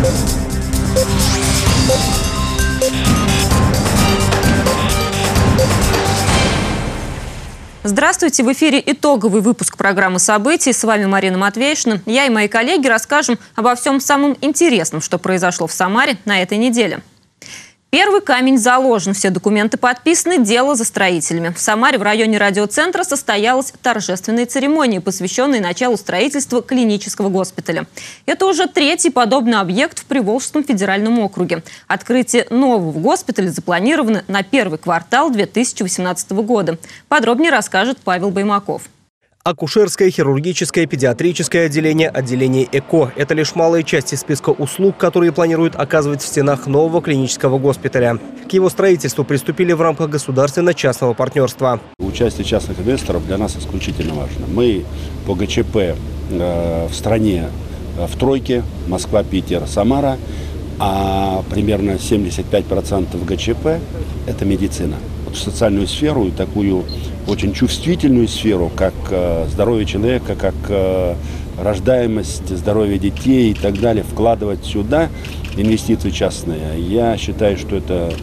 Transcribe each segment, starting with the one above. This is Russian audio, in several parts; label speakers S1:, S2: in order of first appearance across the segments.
S1: Здравствуйте! В эфире итоговый выпуск программы «События». С вами Марина Матвеевна. Я и мои коллеги расскажем обо всем самом интересном, что произошло в Самаре на этой неделе. Первый камень заложен, все документы подписаны, дело за строителями. В Самаре в районе радиоцентра состоялась торжественная церемония, посвященная началу строительства клинического госпиталя. Это уже третий подобный объект в Приволжском федеральном округе. Открытие нового госпиталя запланировано на первый квартал 2018 года. Подробнее расскажет Павел Баймаков.
S2: Акушерское, хирургическое, педиатрическое отделение ЭКО – это лишь малая часть из списка услуг, которые планируют оказывать в стенах нового клинического госпиталя. К его строительству приступили в рамках государственно-частного партнерства.
S3: Участие частных инвесторов для нас исключительно важно. Мы по ГЧП в стране в тройке: Москва, Питер, Самара, а примерно 75% ГЧП – это медицина. Вот в социальную сферу и такую очень чувствительную сферу, как здоровье человека, как рождаемость, здоровье детей и так далее, вкладывать сюда инвестиции частные. Я считаю, что это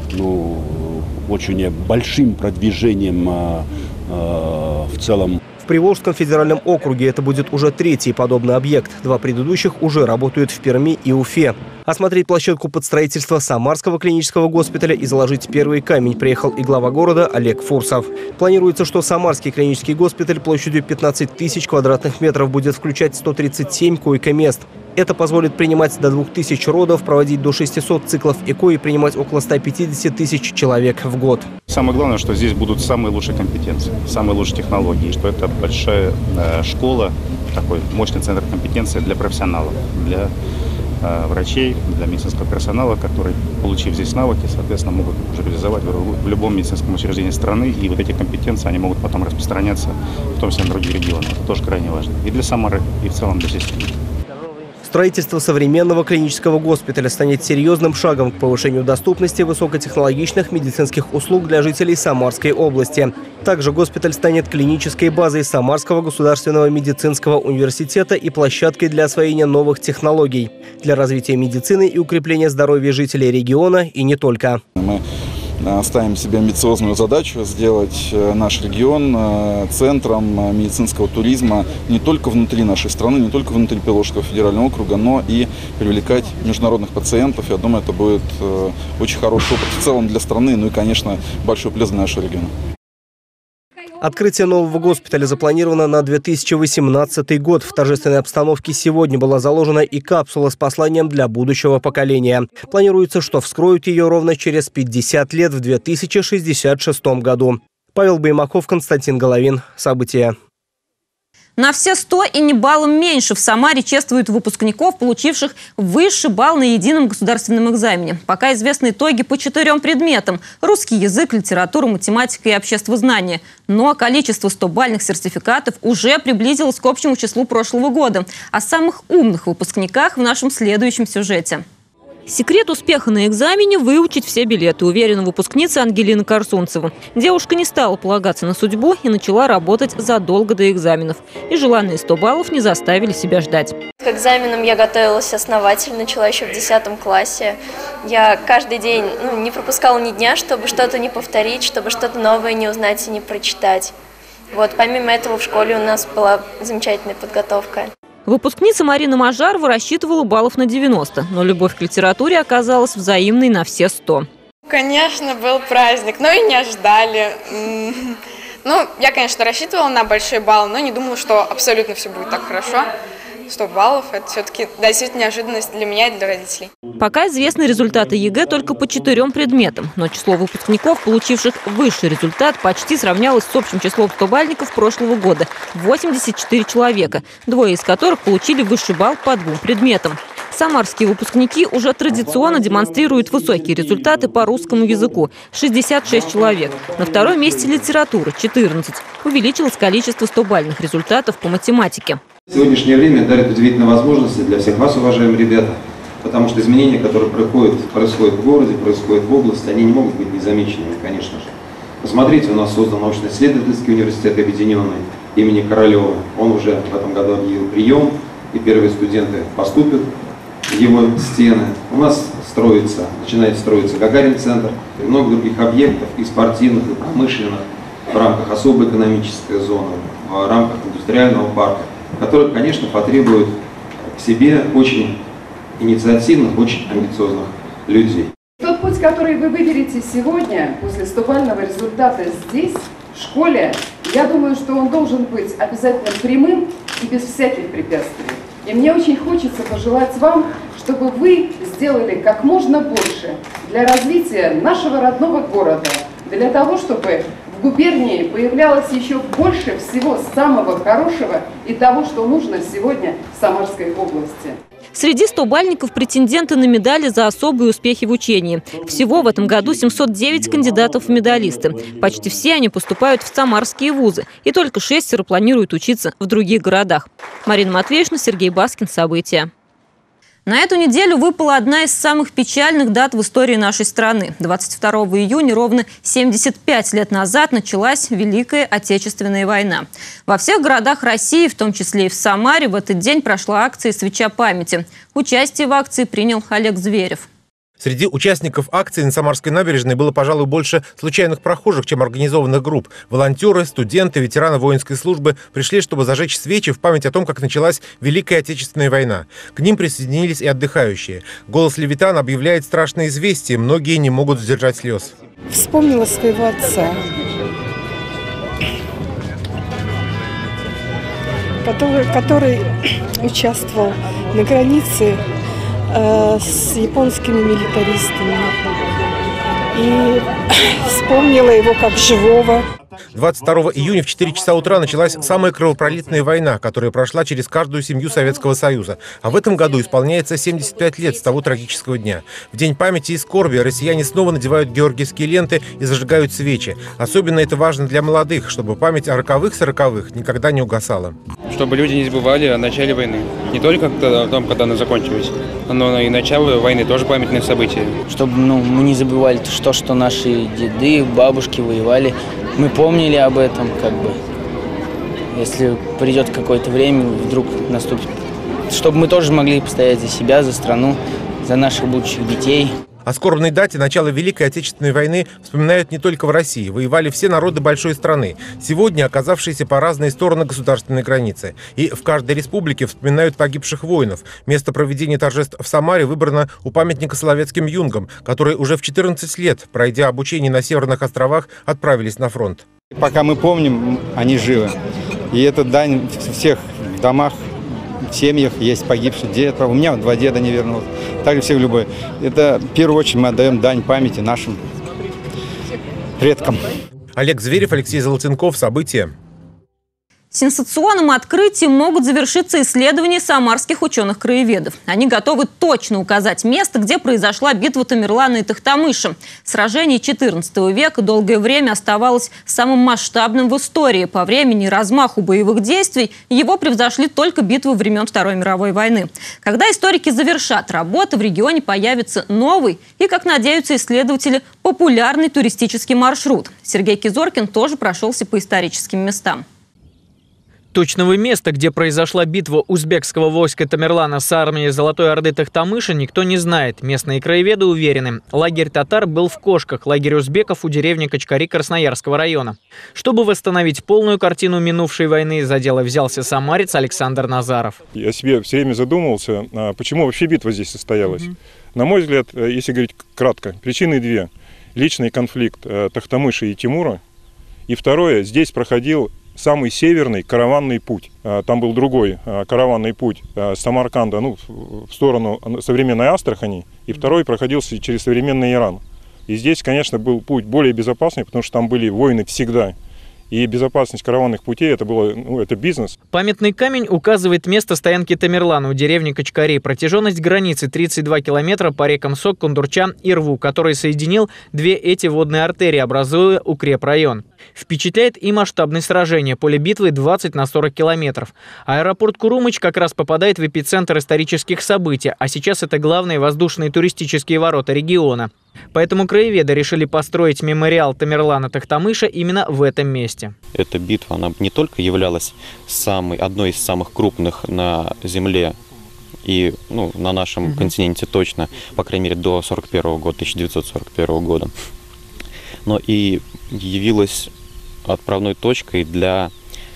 S3: очень большим продвижением в целом.
S2: В Приволжском федеральном округе это будет уже третий подобный объект. Два предыдущих уже работают в Перми и Уфе. Осмотреть площадку под строительство Самарского клинического госпиталя и заложить первый камень приехал и глава города Олег Фурсов. Планируется, что Самарский клинический госпиталь площадью 15 тысяч квадратных метров будет включать 137 койко-мест. Это позволит принимать до 2000 родов, проводить до 600 циклов ЭКО и принимать около 150 тысяч человек в год.
S4: Самое главное, что здесь будут самые лучшие компетенции, самые лучшие технологии, что это большая школа, такой мощный центр компетенции для профессионалов, для врачей, для медицинского персонала, которые, получив здесь навыки, соответственно, могут уже реализовать в любом медицинском учреждении страны. И вот эти компетенции, они могут потом распространяться в том числе на другие регионы. Это тоже крайне важно. И для Самары, и в целом для системы.
S2: Строительство современного клинического госпиталя станет серьезным шагом к повышению доступности высокотехнологичных медицинских услуг для жителей Самарской области. Также госпиталь станет клинической базой Самарского государственного медицинского университета и площадкой для освоения новых технологий, для развития медицины и укрепления здоровья жителей региона и не только.
S5: Мы ставим себе амбициозную задачу сделать наш регион центром медицинского туризма не только внутри нашей страны, не только внутри Приволжского федерального округа, но и привлекать международных пациентов. Я думаю, это будет очень хороший опыт в целом для страны, ну и, конечно, большой плюс для нашего региона.
S2: Открытие нового госпиталя запланировано на 2018 год. В торжественной обстановке сегодня была заложена и капсула с посланием для будущего поколения. Планируется, что вскроют ее ровно через 50 лет в 2066 году. Павел Баймаков, Константин Головин. События.
S1: На все 100 и не баллом меньше в Самаре чествуют выпускников, получивших высший балл на едином государственном экзамене. Пока известны итоги по 4 предметам – русский язык, литература, математика и обществознание. Но количество 100-бальных сертификатов уже приблизилось к общему числу прошлого года. О самых умных выпускниках в нашем следующем сюжете. Секрет успеха на экзамене – выучить все билеты, уверена выпускница Ангелина Корсунцева. Девушка не стала полагаться на судьбу и начала работать задолго до экзаменов. И желанные 100 баллов не заставили себя ждать.
S6: К экзаменам я готовилась основательно, начала еще в 10 классе. Я каждый день не пропускала ни дня, чтобы что-то не повторить, чтобы что-то новое не узнать и не прочитать. Помимо этого в школе у нас была замечательная подготовка.
S1: Выпускница Марина Мажарова рассчитывала баллов на 90, но любовь к литературе оказалась взаимной на все 100.
S7: Конечно, был праздник, но и не ожидали. Я, конечно, рассчитывала на большой балл, но не думала, что абсолютно все будет так хорошо. 100 баллов – это все-таки действительно неожиданность для меня и для родителей.
S1: Пока известны результаты ЕГЭ только по 4 предметам, но число выпускников, получивших высший результат, почти сравнялось с общим числом 100-бальников прошлого года – 84 человека, 2 из которых получили высший балл по 2 предметам. Самарские выпускники уже традиционно демонстрируют высокие результаты по русскому языку – 66 человек. На втором месте литература – 14. Увеличилось количество 100-бальных результатов по математике.
S8: Сегодняшнее время дарит удивительные возможности для всех вас, уважаемые ребята, потому что изменения, которые происходят в городе, происходят в области, они не могут быть незамеченными, конечно же. Посмотрите, у нас создан научно-исследовательский университет объединенный имени Королева. Он уже в этом году объявил прием, и первые студенты поступят его стены. У нас начинает строиться Гагарин-центр и много других объектов, и спортивных, и промышленных, в рамках особой экономической зоны, в рамках индустриального парка, которые, конечно, потребуют к себе очень инициативных, очень амбициозных людей.
S9: Тот путь, который вы выберете сегодня, после 100-бального результата здесь, в школе, я думаю, что он должен быть обязательно прямым и без всяких препятствий. И мне очень хочется пожелать вам, чтобы вы сделали как можно больше для развития нашего родного города, для того, чтобы в губернии появлялось еще больше всего самого хорошего и того, что нужно сегодня в Самарской области.
S1: Среди 100-бальников претенденты на медали за особые успехи в учении. Всего в этом году 709 кандидатов в медалисты. Почти все они поступают в самарские вузы. И только 6 планируют учиться в других городах. Марина Матвеевна, Сергей Баскин. События. На эту неделю выпала одна из самых печальных дат в истории нашей страны. 22 июня, ровно 75 лет назад, началась Великая Отечественная война. Во всех городах России, в том числе и в Самаре, в этот день прошла акция «Свеча памяти». Участие в акции принял Олег Зверев.
S10: Среди участников акции на Самарской набережной было, пожалуй, больше случайных прохожих, чем организованных групп. Волонтеры, студенты, ветераны воинской службы пришли, чтобы зажечь свечи в память о том, как началась Великая Отечественная война. К ним присоединились и отдыхающие. «Голос Левитан» объявляет страшное известие. Многие не могут сдержать слез.
S11: Вспомнила своего отца, который участвовал на границе с японскими милитаристами. И вспомнила его как живого.
S10: 22 июня в 4 часа утра началась самая кровопролитная война, которая прошла через каждую семью Советского Союза. А в этом году исполняется 75 лет с того трагического дня. В День памяти и скорби россияне снова надевают георгиевские ленты и зажигают свечи. Особенно это важно для молодых, чтобы память о роковых-сороковых никогда не угасала.
S12: Чтобы люди не забывали о начале войны. Не только о том, когда она закончилась, но и начало войны тоже памятное событие.
S13: Чтобы мы не забывали то, что наши деды, бабушки воевали. Мы помнили об этом, если придет какое-то время, вдруг наступит, чтобы мы тоже могли постоять за себя, за страну, за наших будущих детей.
S10: О скорбной дате начала Великой Отечественной войны вспоминают не только в России. Воевали все народы большой страны, сегодня оказавшиеся по разные стороны государственной границы. И в каждой республике вспоминают погибших воинов. Место проведения торжеств в Самаре выбрано у памятника соловецким юнгам, которые уже в 14 лет, пройдя обучение на Северных островах, отправились на фронт.
S14: Пока мы помним, они живы. И это дань всех в домах, в семьях есть погибшие дети. У меня 2 деда неверно. Так и всех любые. Это в первую очередь мы отдаем дань памяти нашим предкам.
S10: Олег Зверев, Алексей Золотенков. События.
S1: Сенсационным открытием могут завершиться исследования самарских ученых-краеведов. Они готовы точно указать место, где произошла битва Тамерлана и Тохтамыша. Сражение XIV века долгое время оставалось самым масштабным в истории. По времени и размаху боевых действий его превзошли только битвы времен Второй мировой войны. Когда историки завершат работу, в регионе появится новый и, как надеются исследователи, популярный туристический маршрут. Сергей Кизоркин тоже прошелся по историческим местам.
S15: Точного места, где произошла битва узбекского войска Тамерлана с армией Золотой Орды Тохтамыша, никто не знает. Местные краеведы уверены, лагерь татар был в Кошках, лагерь узбеков у деревни Качкари Красноярского района. Чтобы восстановить полную картину минувшей войны, за дело взялся самарец Александр Назаров.
S16: Я себе все время задумывался, почему вообще битва здесь состоялась. На мой взгляд, если говорить кратко, причины 2. Личный конфликт Тохтамыша и Тимура. И второе, здесь проходил самый северный караванный путь. Там был другой караванный путь с Самарканда в сторону современной Астрахани, и второй проходил через современный Иран. И здесь, конечно, был путь более безопасный, потому что там были войны всегда. И безопасность караванных путей это бизнес.
S15: Памятный камень указывает место стоянки Тамерлана у деревни Качкари. Протяженность границы 32 километра по рекам Сок, Кундурча и Рву, который соединил 2 эти водные артерии, образуя укрепрайон. Впечатляет и масштабность сражения. Поле битвы 20 на 40 километров. Аэропорт Курумыч как раз попадает в эпицентр исторических событий, а сейчас это главные воздушные туристические ворота региона. Поэтому краеведы решили построить мемориал Тамерлана Тохтамыша именно в этом месте.
S17: Эта битва, она не только являлась одной из самых крупных на земле и на нашем континенте точно, по крайней мере, до 1941 года. Но и явилась отправной точкой для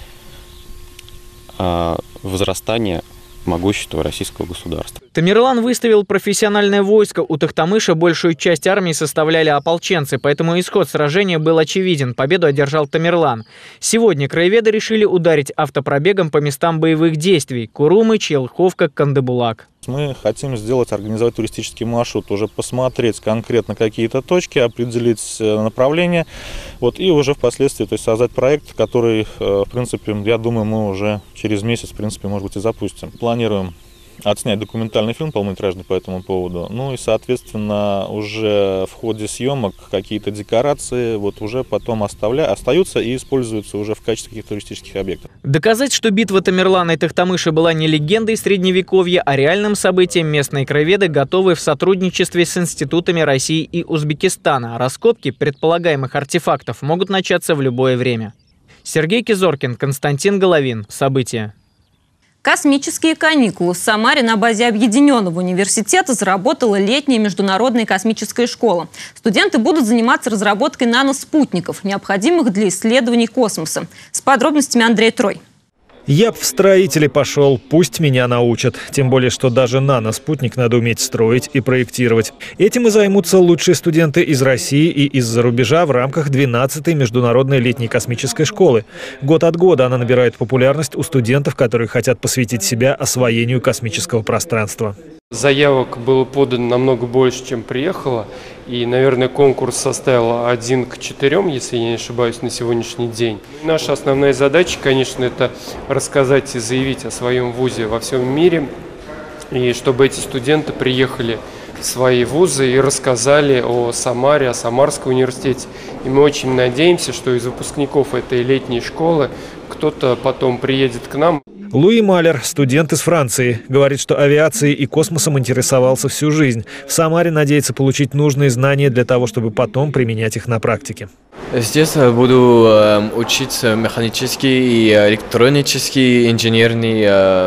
S17: возрастания могущества российского государства.
S15: Тамерлан выставил профессиональное войско. У Тохтамыша большую часть армии составляли ополченцы, поэтому исход сражения был очевиден. Победу одержал Тамерлан. Сегодня краеведы решили ударить автопробегом по местам боевых действий: Курумыч, Елховка, Кандыбулак.
S18: Мы хотим организовать туристический маршрут, уже посмотреть конкретно какие-то точки, определить направление, и уже впоследствии создать проект, который, в принципе, я думаю, мы уже через месяц, в принципе, может быть, и запустим. Планируем отснять документальный фильм полнометражный по этому поводу. И, соответственно, уже в ходе съемок какие-то декорации уже потом остаются и используются уже в качестве каких-то туристических объектов.
S15: Доказать, что битва Тамерлана и Тохтамыша была не легендой Средневековья, а реальным событием, местные краеведы готовы в сотрудничестве с институтами России и Узбекистана. Раскопки предполагаемых артефактов могут начаться в любое время. Сергей Кизоркин, Константин Головин. События.
S1: Космические каникулы. В Самаре на базе Объединенного университета заработала летняя международная космическая школа. Студенты будут заниматься разработкой наноспутников, необходимых для исследований космоса. С подробностями Андрей Трой.
S19: Я б в строители пошел, пусть меня научат. Тем более, что даже наноспутник надо уметь строить и проектировать. Этим и займутся лучшие студенты из России и из-за рубежа в рамках 12-й международной летней космической школы. Год от года она набирает популярность у студентов, которые хотят посвятить себя освоению космического пространства.
S20: Заявок было подано намного больше, чем приехало. И, наверное, конкурс составил 1 к 4, если я не ошибаюсь, на сегодняшний день. Наша основная задача, конечно, это рассказать и заявить о своем вузе во всем мире. И чтобы эти студенты приехали в свои вузы и рассказали о Самаре, о Самарском университете. И мы очень надеемся, что из выпускников этой летней школы кто-то потом приедет к нам.
S19: Луи Малер, студент из Франции, говорит, что авиацией и космосом интересовался всю жизнь. В Самаре надеется получить нужные знания для того, чтобы потом применять их на практике.
S21: Здесь буду учиться механический и электронический, инженерный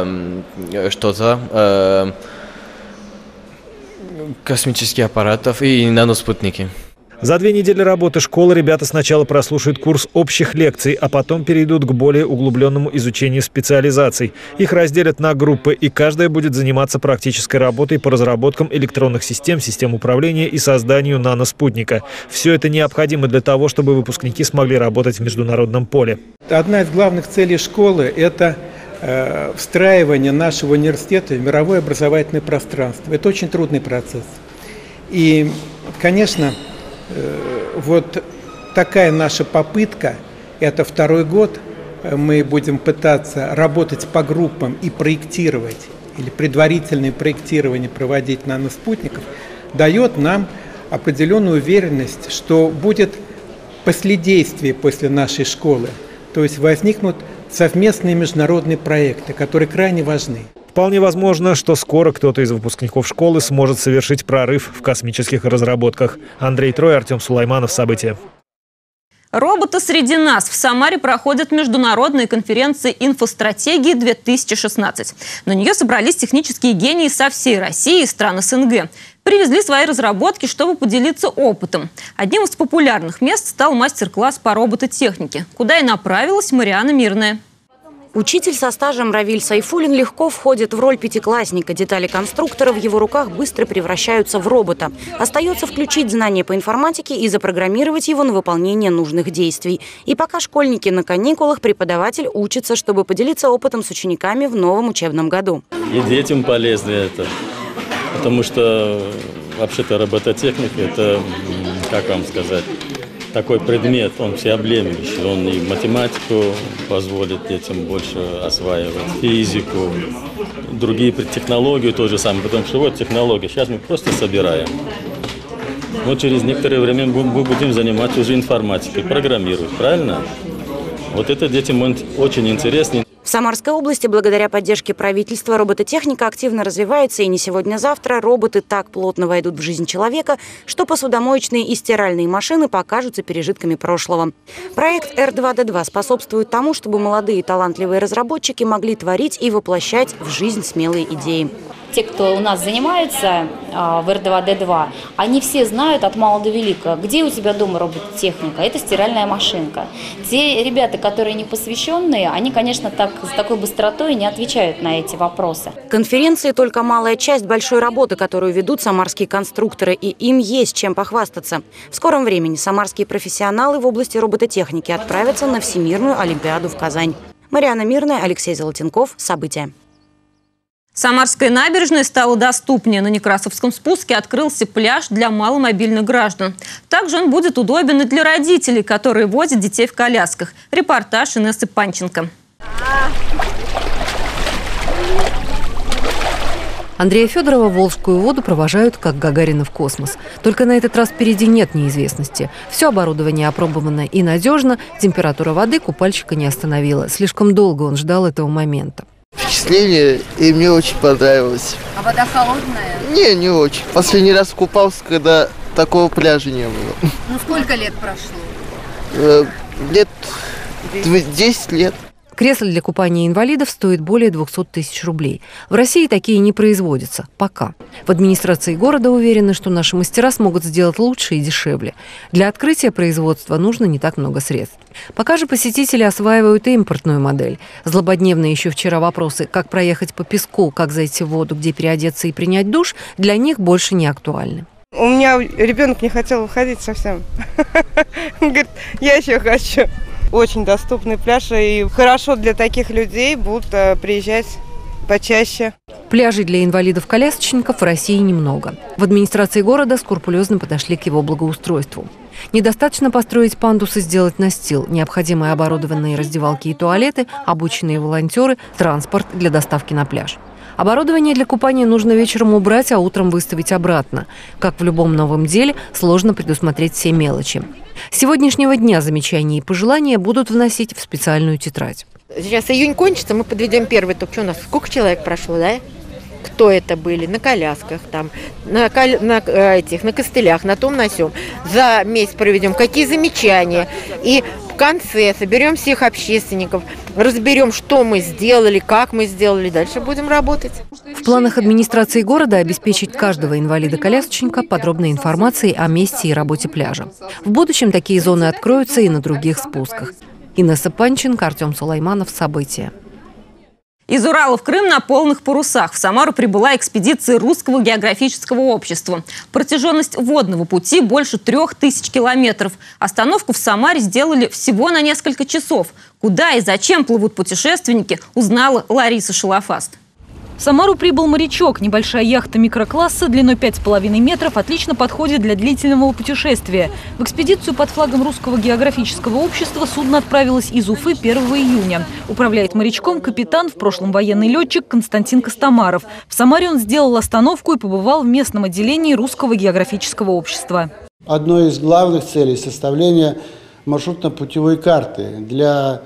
S21: космических аппаратов и наноспутники.
S19: За 2 недели работы школы ребята сначала прослушают курс общих лекций, а потом перейдут к более углубленному изучению специализаций. Их разделят на группы, и каждая будет заниматься практической работой по разработкам электронных систем, систем управления и созданию наноспутника. Все это необходимо для того, чтобы выпускники смогли работать в международном поле.
S22: Одна из главных целей школы – это встраивание нашего университета в мировое образовательное пространство. Это очень трудный процесс. И, конечно, вот такая наша попытка, это 2-й год, мы будем пытаться работать по группам и проектировать, или предварительное проектирование проводить наноспутников, дает нам определенную уверенность, что будет последействие после нашей школы, то есть возникнут совместные международные проекты, которые крайне важны.
S19: Вполне возможно, что скоро кто-то из выпускников школы сможет совершить прорыв в космических разработках. Андрей Трой, Артем Сулайманов. События.
S1: Роботы среди нас. В Самаре проходит международная конференция «Инфостратегии-2016». На нее собрались технические гении со всей России и стран СНГ. Привезли свои разработки, чтобы поделиться опытом. Одним из популярных мест стал мастер-класс по робототехнике, куда и направилась Мариана Мирная.
S23: Учитель со стажем Равиль Сайфулин легко входит в роль пятиклассника. Детали конструктора в его руках быстро превращаются в робота. Остается включить знания по информатике и запрограммировать его на выполнение нужных действий. И пока школьники на каникулах, преподаватель учится, чтобы поделиться опытом с учениками в новом учебном году.
S24: И детям полезно это, потому что вообще-то робототехника – это, как вам сказать, такой предмет, он всеобъемлющий, он и математику позволит детям больше осваивать, физику, другие технологии тоже самое, потому что вот технология, сейчас мы просто собираем. Но через некоторое время мы будем заниматься уже информатикой, программировать, правильно? Вот это детям очень интересно.
S23: В Самарской области, благодаря поддержке правительства, робототехника активно развивается, и не сегодня-завтра роботы так плотно войдут в жизнь человека, что посудомоечные и стиральные машины покажутся пережитками прошлого. Проект R2D2 способствует тому, чтобы молодые талантливые разработчики могли творить и воплощать в жизнь смелые идеи.
S2: те, кто у нас занимается в РД2-Д2, они все знают от мала до велика, где у тебя дома робототехника, это стиральная машинка. Те ребята, которые не посвященные, они, конечно, с такой быстротой не отвечают на эти вопросы.
S23: Конференции только малая часть большой работы, которую ведут самарские конструкторы, и им есть чем похвастаться. В скором времени самарские профессионалы в области робототехники отправятся на Всемирную Олимпиаду в Казань. Марьяна Мирная, Алексей Золотенков. События.
S1: Самарская набережная стала доступнее. На Некрасовском спуске открылся пляж для маломобильных граждан. Также он будет удобен и для родителей, которые возят детей в колясках. Репортаж Инессы Панченко.
S3: Андрея Федорова в Волжскую воду провожают как Гагарина в космос. Только на этот раз впереди нет неизвестности. Все оборудование опробовано и надежно. Температура воды купальщика не остановила. Слишком долго он ждал этого момента.
S4: Впечатление, и мне очень понравилось.
S5: А вода холодная?
S4: Не очень. Последний раз купался, когда такого пляжа не было.
S5: Ну сколько лет прошло?
S4: Лет 10 лет.
S3: Кресло для купания инвалидов стоит более 200 тысяч рублей. В России такие не производятся. Пока. В администрации города уверены, что наши мастера смогут сделать лучше и дешевле. Для открытия производства нужно не так много средств. Пока же посетители осваивают импортную модель. Злободневные еще вчера вопросы, как проехать по песку, как зайти в воду, где переодеться и принять душ, для них больше не актуальны.
S25: У меня ребенок не хотел выходить совсем. Говорит, я еще хочу. Очень доступный пляж, и хорошо для таких людей будут приезжать почаще.
S3: Пляжей для инвалидов-колясочников в России немного. В администрации города скрупулезно подошли к его благоустройству. Недостаточно построить пандус и сделать настил. Необходимые оборудованные раздевалки и туалеты, обученные волонтеры, транспорт для доставки на пляж. Оборудование для купания нужно вечером убрать, а утром выставить обратно. Как в любом новом деле, сложно предусмотреть все мелочи. С сегодняшнего дня замечания и пожелания будут вносить в специальную тетрадь.
S5: Сейчас июнь кончится, мы подведем первый топ. Что у нас? Сколько человек прошло, да? Кто это были? На колясках, там, на костылях, на том, на сём. За месяц проведем. Какие замечания? И в конце соберем всех общественников, разберем, что мы сделали, как мы сделали. Дальше будем работать.
S3: В планах администрации города обеспечить каждого инвалида-колясочника подробной информацией о месте и работе пляжа. В будущем такие зоны откроются и на других спусках. Инесса Панченко, Артем Сулайманов. События.
S1: Из Урала в Крым на полных парусах в Самару прибыла экспедиция Русского географического общества. Протяженность водного пути больше 3000 километров. Остановку в Самаре сделали всего на несколько часов. Куда и зачем плывут путешественники, узнала Лариса Шалафаст.
S26: В Самару прибыл «Морячок». Небольшая яхта микрокласса длиной 5,5 метров отлично подходит для длительного путешествия. В экспедицию под флагом Русского географического общества судно отправилось из Уфы 1 июня. Управляет «Морячком» капитан, в прошлом военный летчик Константин Костомаров. В Самаре он сделал остановку и побывал в местном отделении Русского географического общества.
S27: Одной из главных целей – составление маршрутно-путевой карты для,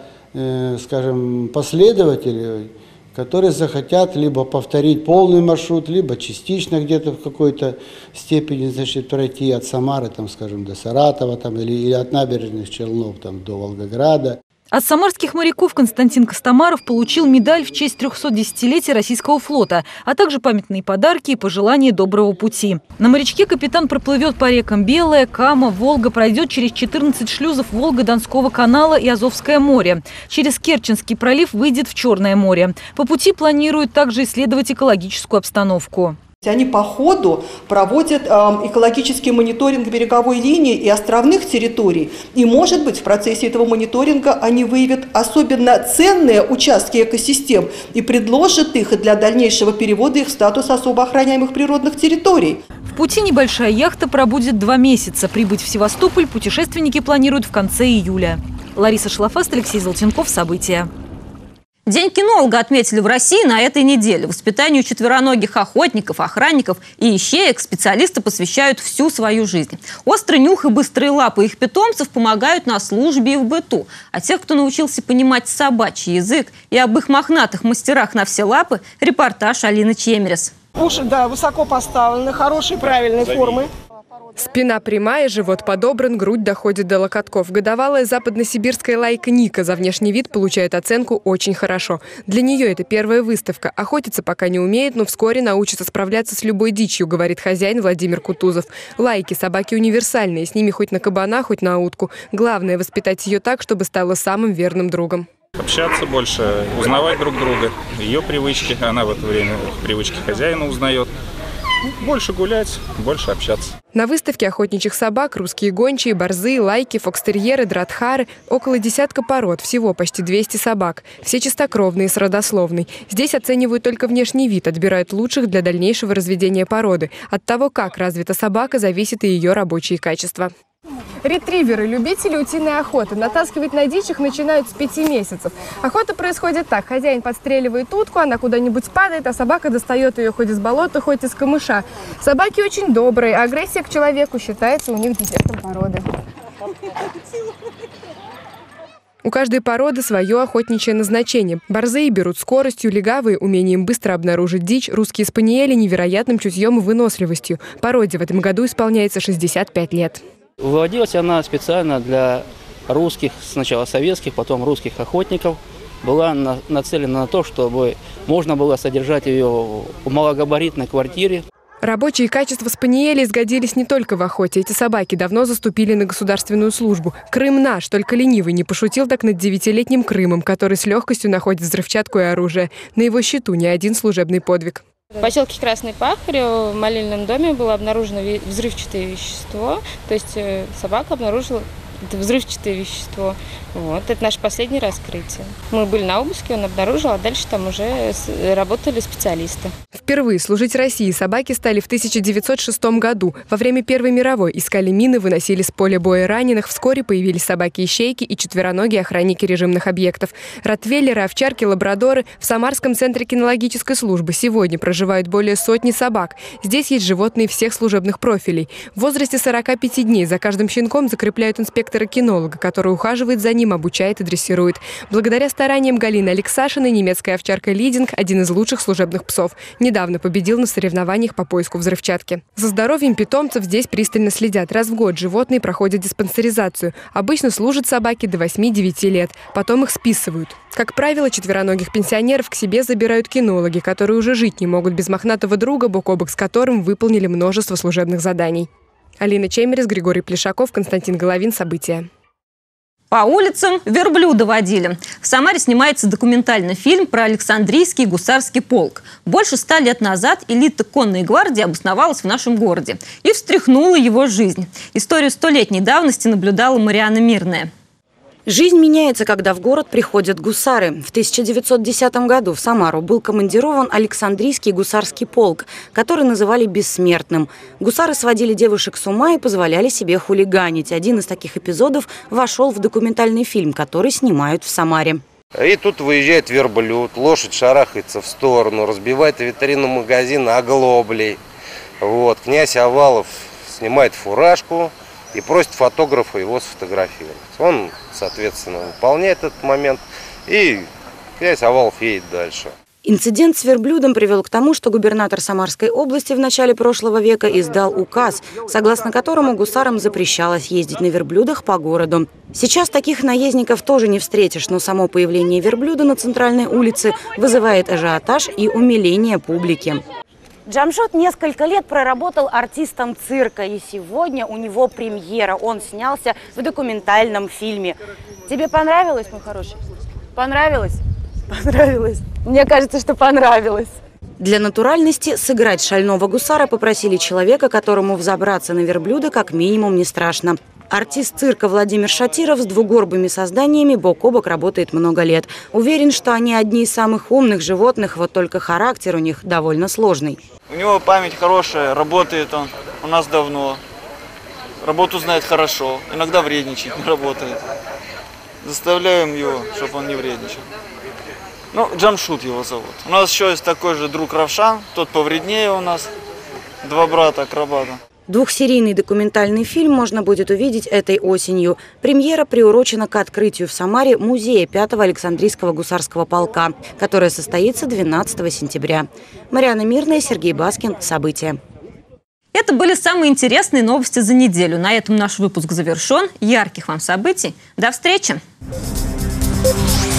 S27: скажем, последователей, которые захотят либо повторить полный маршрут, либо частично где-то в какой-то степени, значит, пройти от Самары, там, скажем, до Саратова, там, или от набережных Челнов там, до Волгограда.
S26: От самарских моряков Константин Костомаров получил медаль в честь 310-летия российского флота, а также памятные подарки и пожелания доброго пути. На «Морячке» капитан проплывет по рекам Белая, Кама, Волга, пройдет через 14 шлюзов Волго-Донского канала и Азовское море. Через Керченский пролив выйдет в Черное море. По пути планируют также исследовать экологическую обстановку.
S28: Они по ходу проводят экологический мониторинг береговой линии и островных территорий. И, может быть, в процессе этого мониторинга они выявят особенно ценные участки экосистем и предложат их для дальнейшего перевода их в статус особо охраняемых природных территорий.
S26: В пути небольшая яхта пробудет 2 месяца. Прибыть в Севастополь путешественники планируют в конце июля. Лариса Шлафаст, Алексей Золотенков. События.
S1: День кинолога отметили в России на этой неделе. Воспитанию четвероногих охотников, охранников и ищеек специалисты посвящают всю свою жизнь. Острый нюх и быстрые лапы их питомцев помогают на службе и в быту. А тех, кто научился понимать собачий язык и об их мохнатых мастерах на все лапы, репортаж Алины Чемерес.
S29: Уши, да, высоко поставлены, хорошей, правильной формы.
S6: Спина прямая, живот подобран, грудь доходит до локотков. Годовалая западносибирская лайка Ника за внешний вид получает оценку «очень хорошо». Для нее это первая выставка. Охотиться пока не умеет, но вскоре научится справляться с любой дичью, говорит хозяин Владимир Кутузов. Лайки – собаки универсальные, с ними хоть на кабана, хоть на утку. Главное – воспитать ее так, чтобы стала самым верным другом.
S7: Общаться больше, узнавать друг друга, ее привычки, она в это время привычки хозяина узнает. Больше гулять, больше общаться.
S6: На выставке охотничьих собак русские гончие, борзы, лайки, фокстерьеры, дратхары. Около десятка пород, всего почти 200 собак. Все чистокровные, с родословной. Здесь оценивают только внешний вид, отбирают лучших для дальнейшего разведения породы. От того, как развита собака, зависит и ее рабочие качества.
S8: Ретриверы, любители утиной охоты. Натаскивать на дичь их начинают с 5 месяцев. Охота происходит так. Хозяин подстреливает утку, она куда-нибудь падает, а собака достает ее хоть из болота, хоть из камыша. Собаки очень добрые, а агрессия к человеку считается у них дефектом породы.
S6: У каждой породы свое охотничье назначение. Борзые берут скоростью, легавые – умением быстро обнаружить дичь, русские спаниели – невероятным чутьем и выносливостью. Породе в этом году исполняется 65 лет.
S9: Выводилась она специально для русских, сначала советских, потом русских охотников. Была нацелена на то, чтобы можно было содержать ее в малогабаритной квартире.
S6: Рабочие качества спаниелей сгодились не только в охоте. Эти собаки давно заступили на государственную службу. Крым наш, только ленивый не пошутил так над 9-летним Крымом, который с легкостью находит взрывчатку и оружие. На его счету не один служебный подвиг.
S11: В поселке Красный Пахарь в молельном доме было обнаружено взрывчатое вещество. То есть собака обнаружила это взрывчатое вещество. Вот, это наше последнее раскрытие. Мы были на обыске, он обнаружил, а дальше там уже работали специалисты.
S6: Впервые служить России собаки стали в 1906 году. Во время Первой мировой искали мины, выносили с поля боя раненых. Вскоре появились собаки-ищейки и четвероногие охранники режимных объектов. Ротвейлеры, овчарки, лабрадоры. В Самарском центре кинологической службы сегодня проживают более сотни собак. Здесь есть животные всех служебных профилей. В возрасте 45 дней за каждым щенком закрепляют инспектора-кинолога, который ухаживает за ним, обучает и дрессирует. Благодаря стараниям Галины Алексашиной немецкая овчарка Лидинг – один из лучших служебных псов. Недавно победил на соревнованиях по поиску взрывчатки. За здоровьем питомцев здесь пристально следят. Раз в год животные проходят диспансеризацию. Обычно служат собаки до 8-9 лет. Потом их списывают. Как правило, четвероногих пенсионеров к себе забирают кинологи, которые уже жить не могут без мохнатого друга, бок о бок с которым выполнили множество служебных заданий. Алина Чемерис, Григорий Плешаков, Константин Головин. События.
S1: По улицам верблюда водили. В Самаре снимается документальный фильм про Александрийский гусарский полк. Больше 100 лет назад элита конной гвардии обосновалась в нашем городе и встряхнула его жизнь. Историю столетней давности наблюдала Марианна Мирная.
S23: Жизнь меняется, когда в город приходят гусары. В 1910 году в Самару был командирован Александрийский гусарский полк, который называли «бессмертным». Гусары сводили девушек с ума и позволяли себе хулиганить. Один из таких эпизодов вошел в документальный фильм, который снимают в Самаре.
S12: И тут выезжает верблюд, лошадь шарахается в сторону, разбивает витрину магазина оглоблей. Вот. Князь Овалов снимает фуражку и просит фотографа его сфотографировать. Он, соответственно, выполняет этот момент, и князь Овалов едет дальше.
S23: Инцидент с верблюдом привел к тому, что губернатор Самарской области в начале прошлого века издал указ, согласно которому гусарам запрещалось ездить на верблюдах по городу. Сейчас таких наездников тоже не встретишь, но само появление верблюда на центральной улице вызывает ажиотаж и умиление публики. Джамшот несколько лет проработал артистом цирка, и сегодня у него премьера. Он снялся в документальном фильме. Тебе понравилось, мой хороший? Понравилось? Понравилось. Мне кажется, что понравилось. Для натуральности сыграть шального гусара попросили человека, которому взобраться на верблюда как минимум не страшно. Артист цирка Владимир Шатиров с двугорбыми созданиями бок о бок работает много лет. Уверен, что они одни из самых умных животных, вот только характер у них довольно сложный.
S13: У него память хорошая, работает он у нас давно. Работу знает хорошо, иногда вредничает, не работает. Заставляем его, чтобы он не вредничал. Ну, Джамшут его зовут. У нас еще есть такой же друг Равшан, тот повреднее у нас. Два брата акробата.
S23: Двухсерийный документальный фильм можно будет увидеть этой осенью. Премьера приурочена к открытию в Самаре музея 5-го Александрийского гусарского полка, которое состоится 12 сентября. Марианна Мирная, Сергей Баскин. События.
S1: Это были самые интересные новости за неделю. На этом наш выпуск завершен. Ярких вам событий. До встречи!